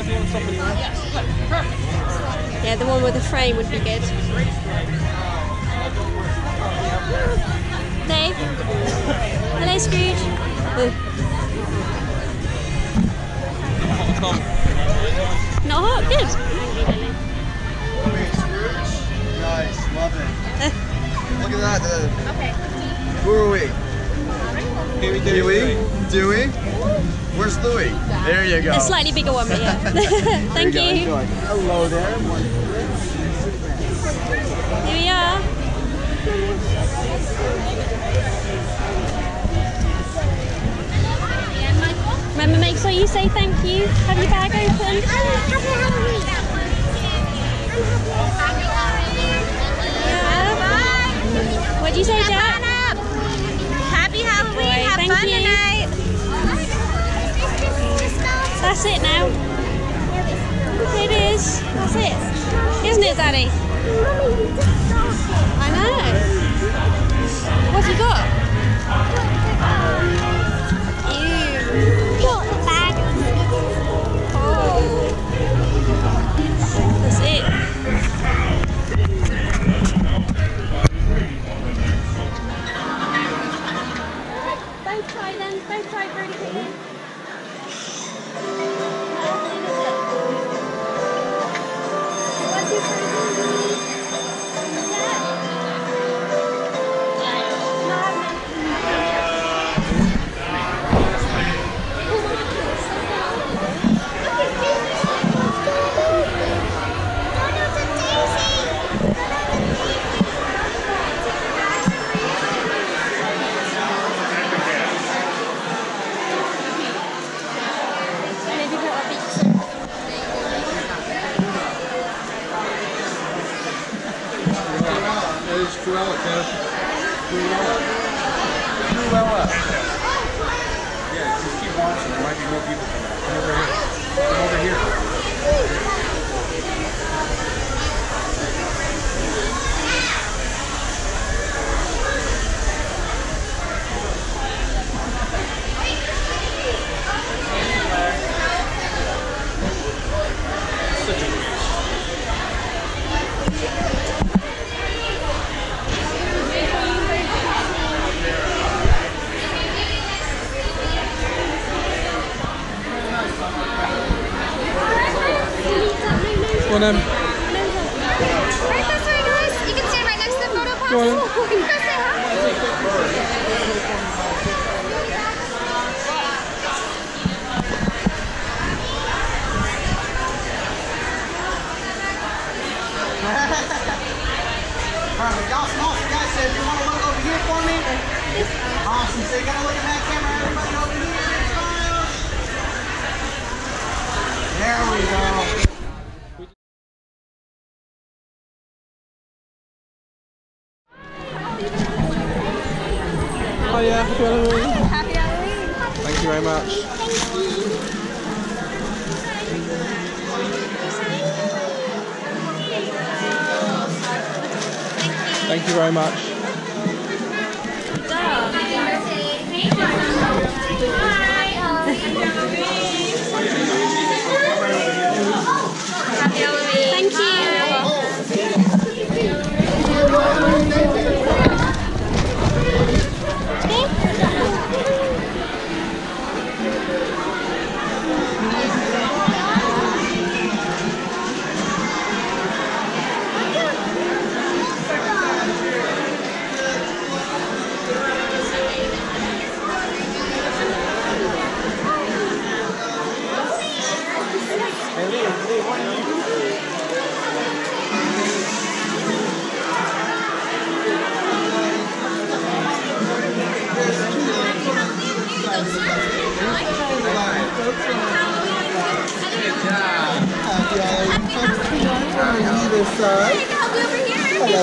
Yeah, the one with the frame would be good. Dave? Hello, Scrooge. Not hot, good. Nice, love it. Look at that. Okay. Who are we? Huey? Dewey? Where's Louie? There you go. A slightly bigger one, but yeah. Thank you. Hello there. Here we are. Remember, make sure you say thank you. Have your bag open. Yeah. What do you say, Jack? Happy Halloween. Have Thank fun you. tonight. That's it now. It is. That's it. Isn't it, Daddy? I know. What have you got? Ew. Oh. That's it. Both try then. Both try really quickly. Yeah, just keep watching. There might be more people coming. Come over here. Come over here. On them. Right this way, guys. You can stand right next to the photo box. Go on. You can go say hi. Perfect. Awesome, awesome. Guys, so if you want to look over here for me. Awesome. So you got to look at that camera. Everybody over here. Smile. There we go. Oh yeah, happy Halloween. Happy Halloween. Thank you very much. Thank you very much. Happy Halloween. Thank you. Either side. Enjoy.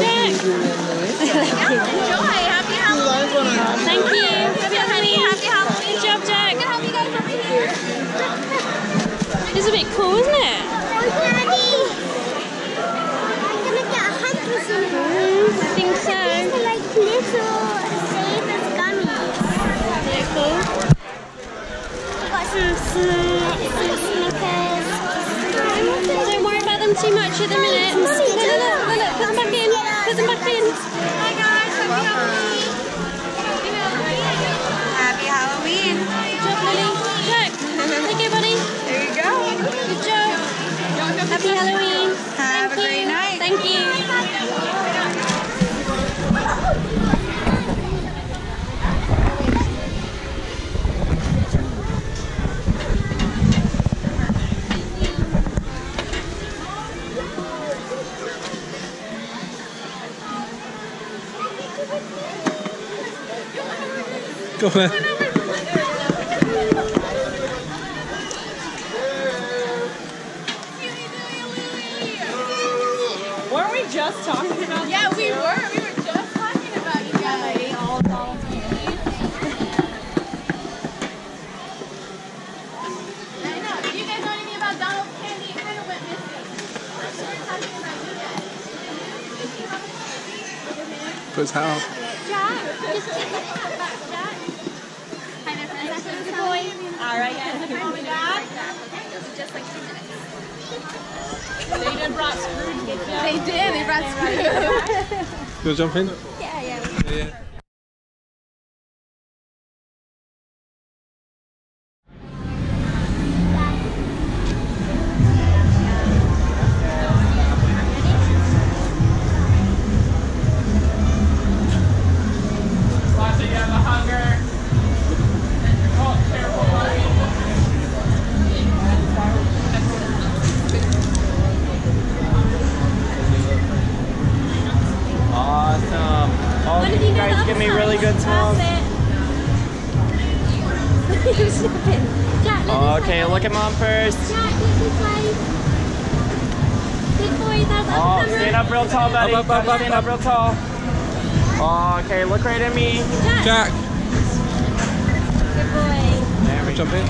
Happy Halloween. Thank you. Happy Halloween. Happy Halloween. Good job, Jack. I can help you guys over here. It's a bit cool, isn't it? Daddy. I'm gonna get a hunter soon. I think so. These are like little Savers gummies. They're cool. Got some Snickers. in too much at the minute. Look, put them back in. Put them back in. Hi guys, happy Halloween. Happy Halloween. Good job, Lily. Jack, thank you, buddy. There you go. Good job. Happy Halloween. Have a great night. Thank you. Go on then. Weren't we just talking about Yeah, we were. We were just talking about you guys. All I know. If you guys know anything about Donald's candy, it kind of went missing. We're talking about you guys. Put his hat on. Jack, just take the hat back, Jack. Hi, my friends. That's the boy. All right, guys. Just like 2 minutes. They did brought Scrooge McDuck. They did. They brought Scrooge. You want to jump in? Yeah. Yeah. Give me really good smells. Okay, look at Mom first. Jack, look this way. Good boy, that's Oh, stand up real tall, buddy. Up. Stand up real tall. Okay, look right at me. Jack. Good boy. There we go. Jump in.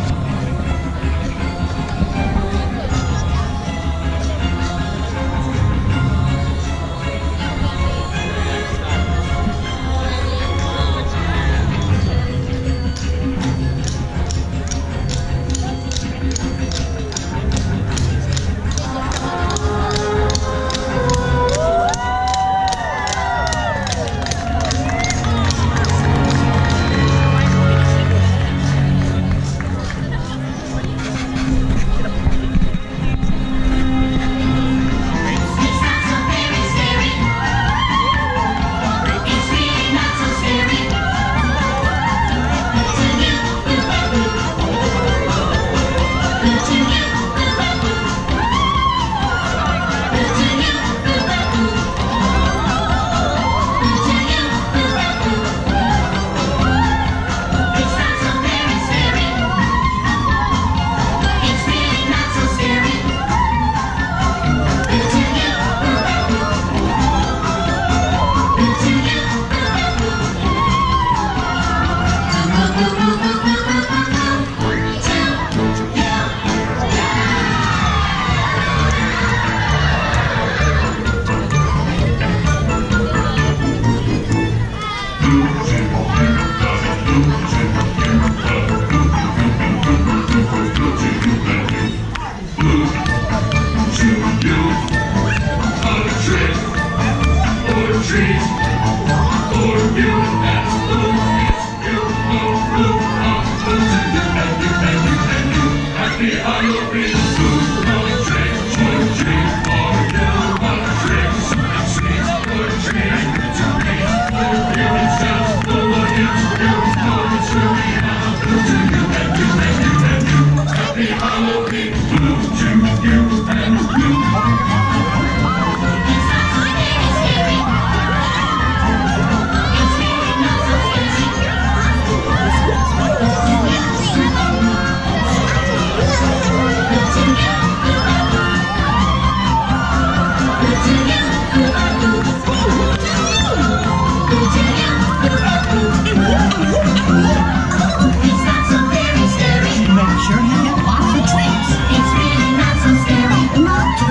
Make sure you get lots of treats. It's really not so scary. Not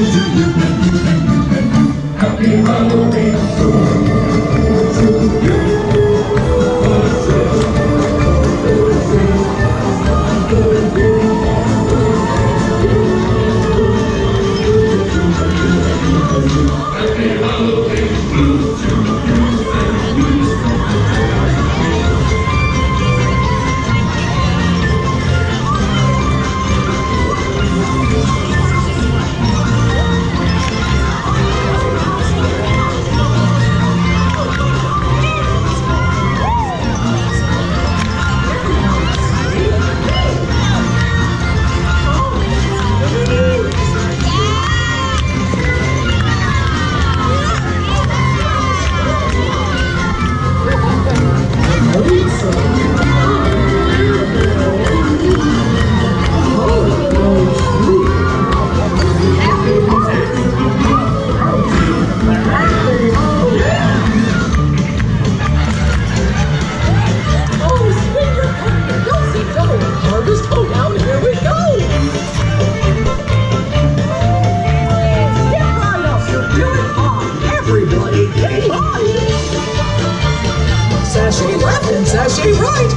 Sashay left and sashay right.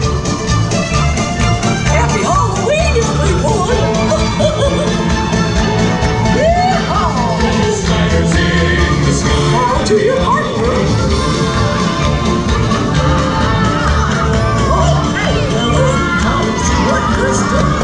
Happy Halloween, everyone! Yeehaw! To your party room. Oh, hey, fellas, Thomas, what good stuff?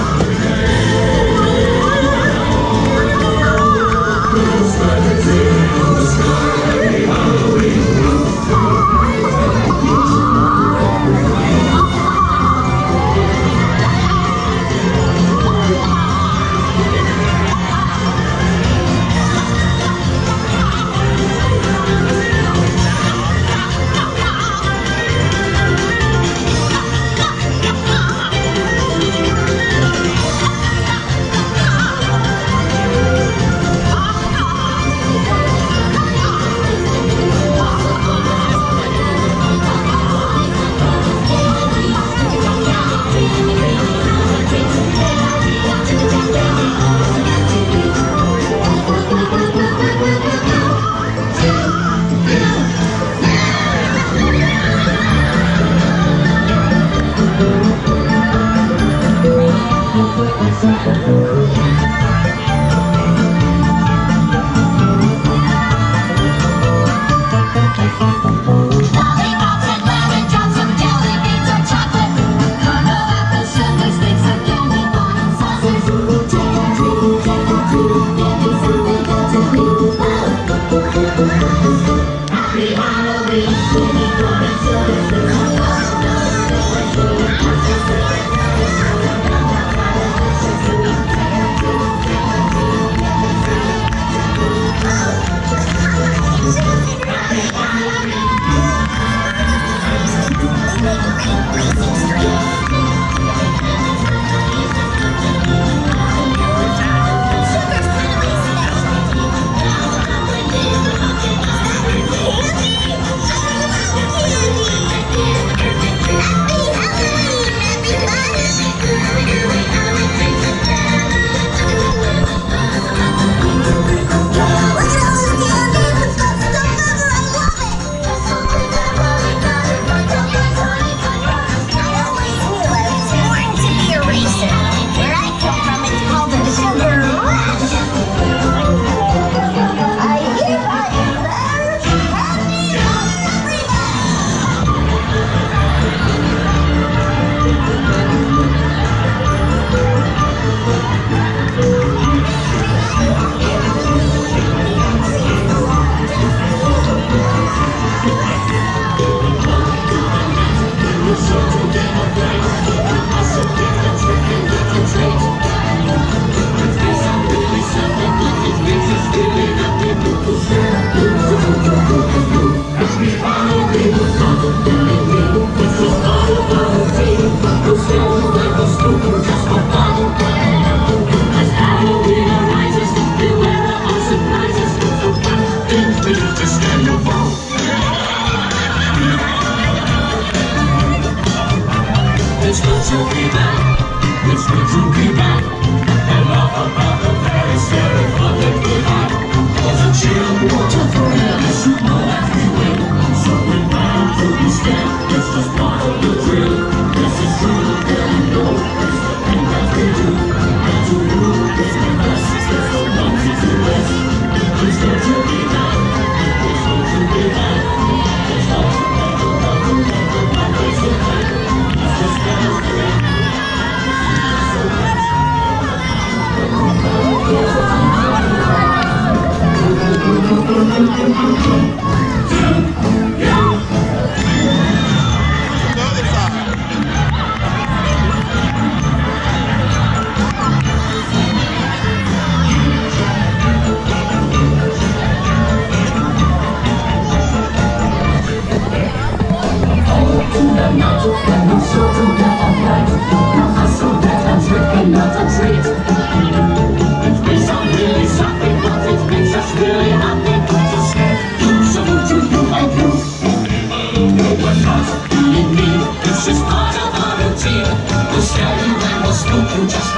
Just